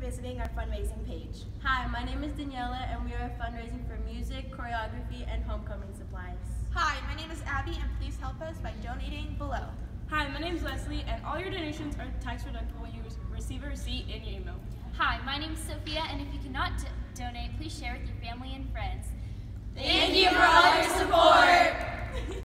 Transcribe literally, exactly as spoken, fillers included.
visiting our fundraising page. Hi, my name is Daniela, and we are fundraising for music, choreography, and homecoming supplies. Hi, my name is Abby, and please help us by donating below. Hi, my name is Leslie, and all your donations are tax deductible. You receive a receipt in your email. Hi, my name is Sophia, and if you cannot donate, please share with your family and friends. Thank you for all your support!